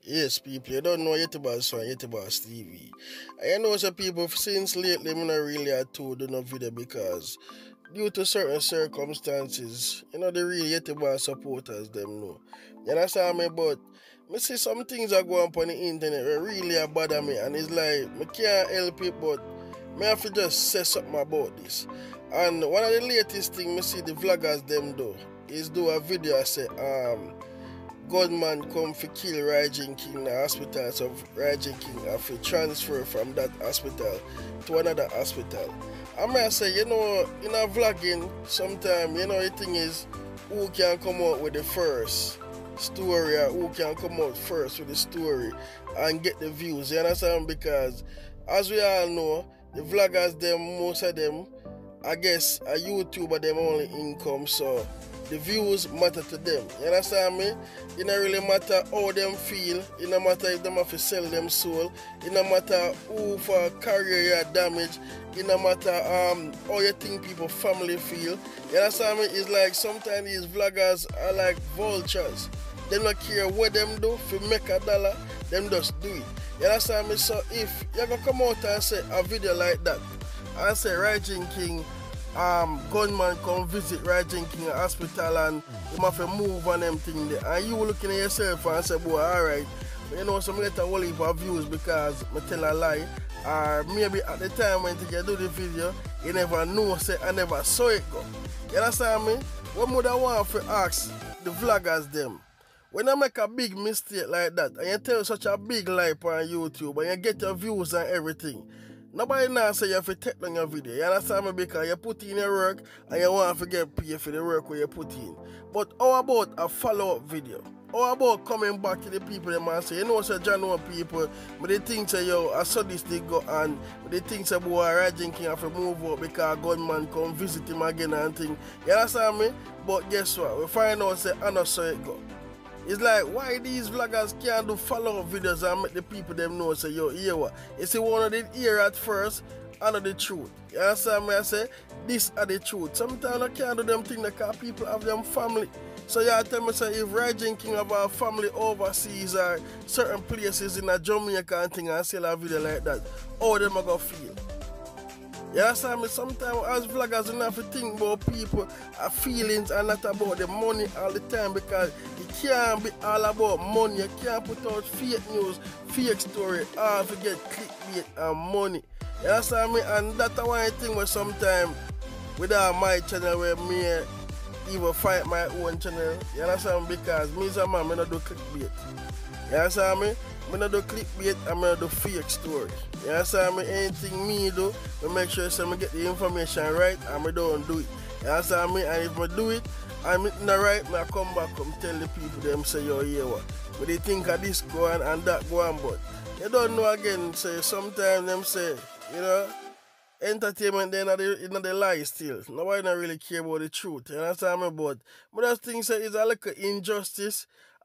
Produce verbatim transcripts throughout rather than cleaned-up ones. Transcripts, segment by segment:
Yes, people, you don't know Yetibas from Yetibas T V. I know some people since lately, I'm not really at all do no video because due to certain circumstances, you know, the real Yetibas supporters, them know. You understand me? But me see some things that go up on the internet that really are bother me, and it's like, me can't help it, but me have to just say something about this. And one of the latest things me see the vloggers them do is do a video I say, um, gunman come for kill Rygin King in the hospital, so Rygin King have to transfer from that hospital to another hospital. I might say, you know, in a vlogging, sometimes, you know, the thing is, who can come out with the first story or who can come out first with the story and get the views, you understand? Because, as we all know, the vloggers, them, most of them, I guess, a YouTuber, them only income, so the views matter to them. You understand me? It don't really matter how them feel. It don't matter if them have to sell them soul. It don't matter who for career damage. It don't matter um how you think people family feel. You understand me? It's like sometimes these vloggers are like vultures. They don't care what them do for make a dollar. Them just do it. You understand me? So if you're gonna come out and say a video like that and say Rygin King Um, gunman come visit Rygin King hospital and you have to move on them thing there. And you looking at yourself and say, boy, alright, you know, some later will leave for views because I tell a lie. Or maybe at the time when you do the video, you never know, say, I never saw it go. You understand me? What would I want to ask the vloggers them? When I make a big mistake like that and you tell such a big lie on YouTube and you get your views and everything, nobody now say you have to take down your video. You understand me? Because you put in your work and you want to get paid for the work where you put in. But how about a follow-up video? How about coming back to the people them and say, you know, so John know people, but they think say, yo, I saw this thing go on, but they think say, boy, Rygin King have to move up because gunman come visit him again and thing. You understand me? But guess what? We find out say, I know so it go. It's like, why these vloggers can't do follow-up videos and make the people them know, say, yo, hear what? You see, one of the hear at first, another the truth. You understand me? I say, this are the truth. Sometimes I can't do them things because people have them family. So you tell me, say, if Rygin King have a family overseas or certain places in a Jamaica and thing and sell a video like that, how them are going to feel? You understand me? Sometimes as vloggers, you have to think about people, uh, feelings and not about the money all the time because it can't be all about money. You can't put out fake news, fake story, all to get clickbait and money. You understand me? And that's one thing where sometimes without my channel where me even fight my own channel, you understand me? Because me as a man, I don't do clickbait. You understand me? I don't do clickbait and I don't do fake story. You understand me? Anything me do, I make sure so I get the information right and I don't do it. You understand me? And if I do it, I'm not right, I come back and tell the people them say, yo, yeah, what? But they think of this go on and that go on, but you don't know again, say sometimes them say, you know, entertainment they not the, not the lie still. Nobody not really care about the truth. You understand me? But but that thing say is a little injustice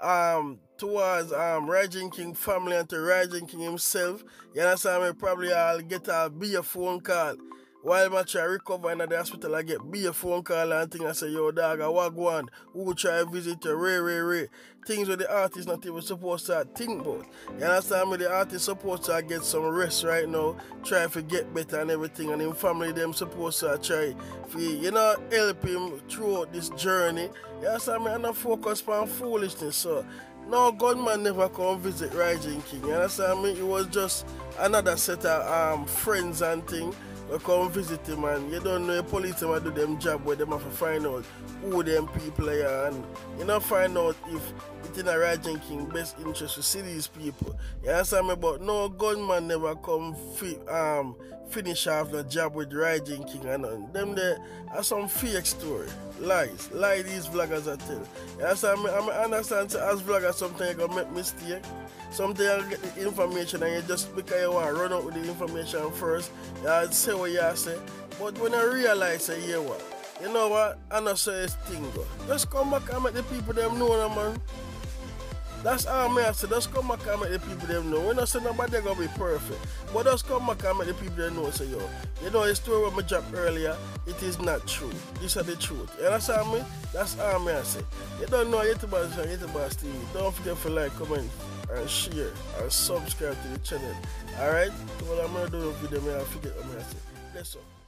um towards um Rygin King family and to Rygin King himself. You understand me? Probably I'll get a be a phone call. While I try recover in the hospital, I get be a phone call and thing. I say, yo, dog, I walk one. Who try visit you? Ray, ray, ray. Things where the artist not even supposed to think about. You understand me? The artist supposed to get some rest right now, try to get better and everything. And him family, them supposed to try to, you know, help him throughout this journey. You understand me? And not focus on foolishness. So, no, gunman never come visit Rygin King. You understand me? It was just another set of um, friends and thing. You come visit him and you don't know the police them do them job where them have to find out who them people are and you know find out if it's in a Rygin King best interest to see these people. You understand me? But no gunman never come fi um finish off the job with Rygin King and none. Them there are some fake story. Lies. Lie these vloggers are tell. You understand me? I understand so as vloggers sometimes you gonna make mistake. Sometimes you get the information and you just because you want to run out with the information first, you say what you say. But when I realize, say, yeah, what? You know what? I know so this thing go. Just come back and make the people them know, no, man. That's all I say. Just come back and make the people them know. We don't say nobody gonna be perfect. But just come back and make the people them know, say, yo, you know the story with my job earlier, it is not true. These are the truth. You understand me? That's all I say. You don't know Yetibas from Yetibas T V. Don't forget to like, comment, and share and subscribe to the channel. Alright? So what I'm gonna do with video, I forget what I'm gonna say. Let's go.